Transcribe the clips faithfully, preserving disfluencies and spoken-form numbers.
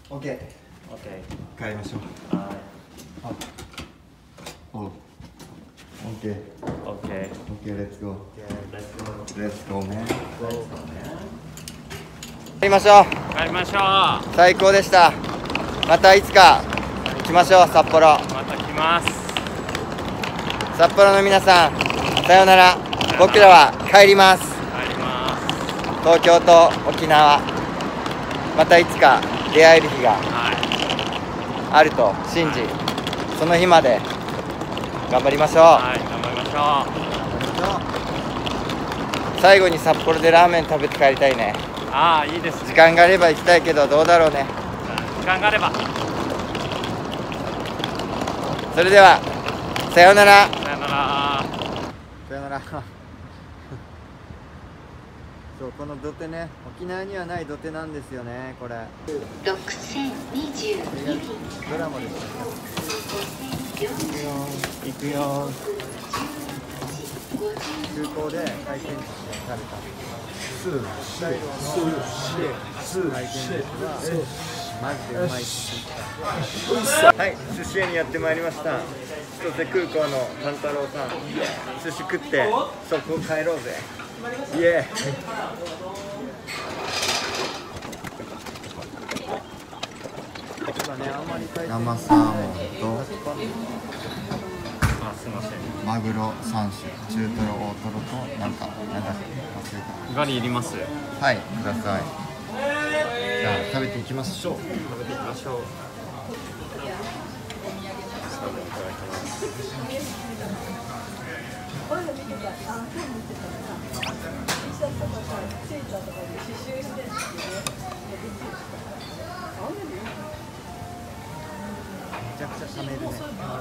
オッケー。 オッケ帰りましょう。 ー。はい。 あ、おう。オッケー。 オッケー。 オッケー、レッツゴー。 レッツゴー。 レッツゴーね。 帰りましょう。 帰りましょう。 最高でした。またいつか来ましょう、札幌。 また来ます。 札幌の皆さん、さようなら。僕らは帰ります。 帰ります。 東京と沖縄、またいつか出会える日がはい。 あると信じ、その日まで頑張りましょう。 はい、頑張りましょ最後に札幌でラーメン食べて帰りたいね。 う。ああ、いいです時ね。 間があれば行きたいけど、どうだろうね。 時間があれば。 それではさようなら。 さよなら。 さよなら。そう、この土手ね、沖縄にはない土手なんですよね、これ。 ろくせんにじゅうにびんドラマでしたね。行くよ行くよ。空港で回転寿司で食べたスースースー回転寿司はマジでうまいって言った。はい、寿司屋にやってまいりました。千歳空港の勘太郎さん、寿司食ってそこ帰ろうぜ。イエーイ。 生サーモンとあ、すみません。 マグロさん種、中トロ、大トロとなんかなんだっけ忘れガリいります。 た。はい、ください。じゃあ食べていきましょう。 食べていきましょう。最後いただきます。 めちゃくちゃ冷めるね。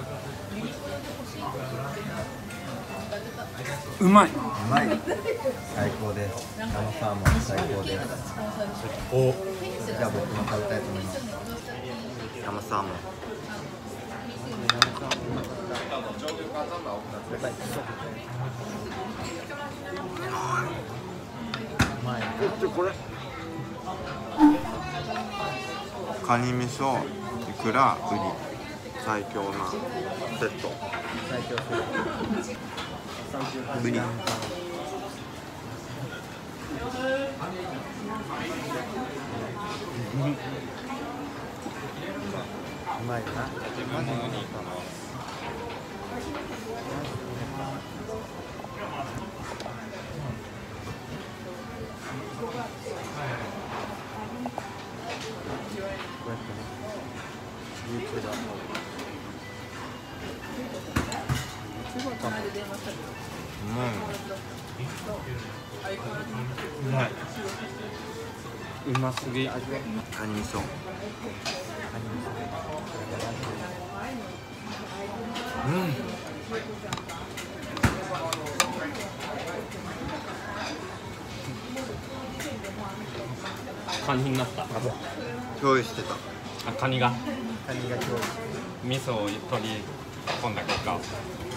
うまい。 うまい。最高です。生サーモン最高です。 お。 じゃあ僕も食べたいと思います。生サーモン。 うまい。 これ。カニ味噌、イクラ、ウニ、最強なセット。 最強する。 ウニ。 うまいよな。マジでうまい。こうやってね、YouTuber。YouTuber かも。 うまい。うますぎ。 カニ味噌。 うん。カニになった。 用意してた。 あ、カニが。 カニが今日。 味噌を取り込んだ結果。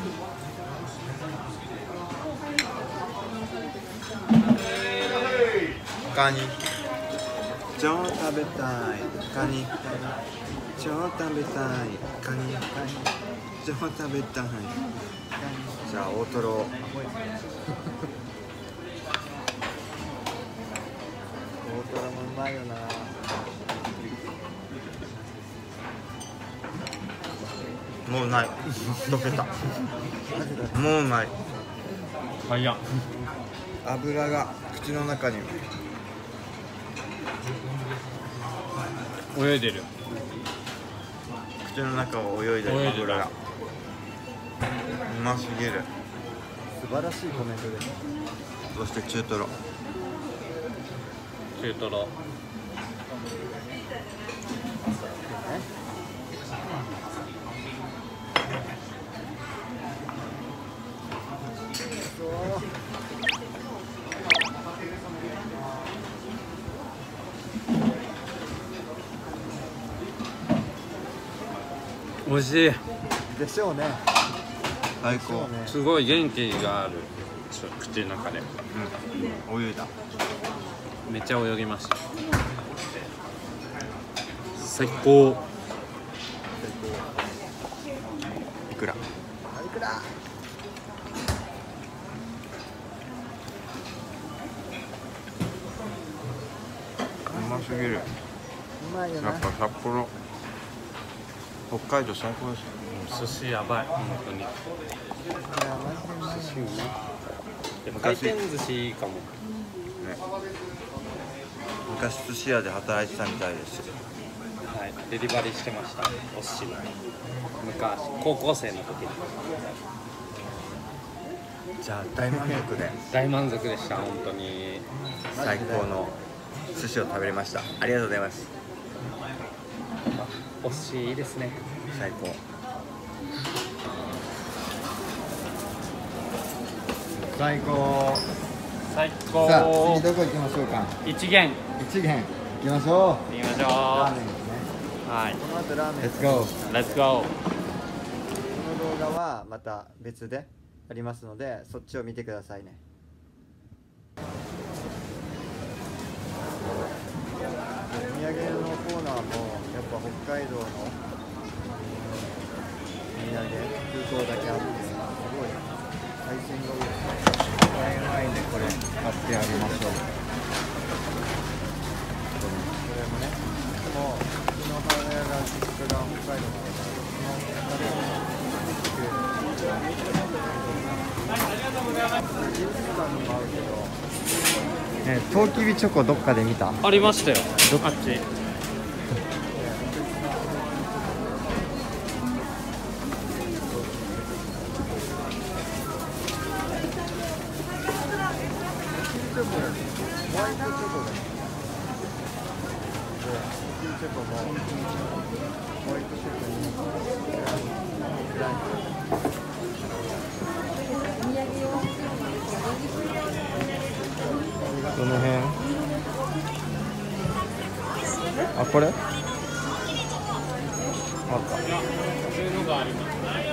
カニ。超食べたい。カニ。超食べたい。カニ。超食べたい。じゃあ大トロ。 大トロもうまいよな。 もうない。溶けた。もうない。 早っ。 油が口の中に泳いでる。 口の中を泳いでる泳いでる油がうますぎる。 素晴らしいコメントです。 そして中トロ。 中トロ。美味しい。 でしょうね。 最高。 ね、 すごい元気がある。口の中で。 うん。泳いだ。 めっちゃ泳ぎました。 最高。 いくらいくら。 うますぎる。 うまいよな。 やっぱ札幌北海道最高です。 寿司やばい、本当に。 いやマジでうまいよ。 寿司うまい。でも回転寿司いいかも。 ね、昔寿司屋で働いてたみたいです。 はい、デリバリーしてました。お寿司の。昔、高校生の時に。 じゃあ大満足で大満足でした、本当に。 最高の寿司を食べれました。ありがとうございます。 お寿司いいですね。 最高。最高。 最さあ高。 次どこ行きましょうか。 一元。 一元行きましょう。 行きましょう。 ラーメンですね。 はい。 この後ラーメン。 Let's go。 Let's go。 この動画はまた別でありますので、そっちを見てくださいね。お土産のコーナーもやっぱ北海道のお土産空港だけあってすごい海鮮が多いですね。大変ワインでこれ買ってあげましょう。これもね、でもうちの母親が実家が北海道なので、そのお金をね、トウキビチョコどっかで見た？ ありましたよ。あっち。 ホワイトチョコがで、トウキビチョコもホワイトチョコにグラングランどの辺？あ、これ？あった。 そういうのがあります。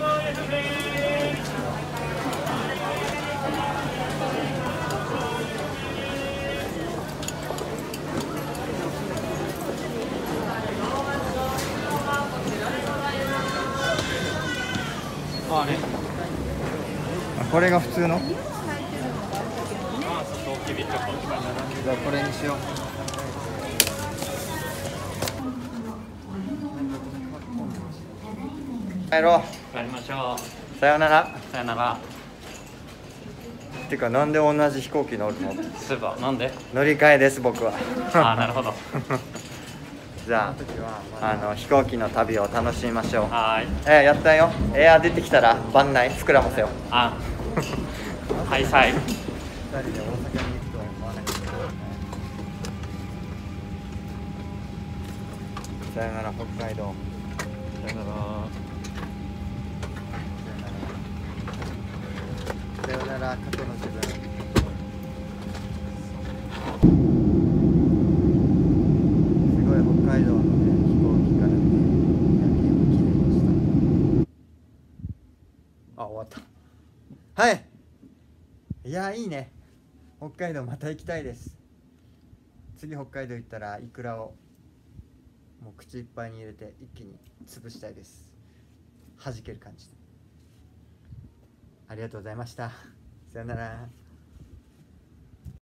あれ。 あ、これが普通の？ あ、そう、トウキビチョコ。 じゃあこれにしよう。帰ろう。 帰りましょう。 さよなら。 さよなら。 てかなんで同じ飛行機乗るの？ そういえば、なんで？ 乗り換えです僕は。 あ、なるほど。 じゃあ、あの飛行機の旅を楽しみましょう。 はーい。 えー、やったよ。エア出てきたら番内膨らませよ。 あ。はい、さい。 ふたりで大阪に行くとは思わなかったね。さよなら北海道。 さよなら。 さよなら過去の自分。すごい北海道のね飛行機からね夜景も綺麗でした。あ、終わった。はい。いやいいね。北海道また行きたいです。次北海道行ったらイクラをもう口いっぱいに入れて一気に潰したいです。弾ける感じで。ありがとうございました。さよなら。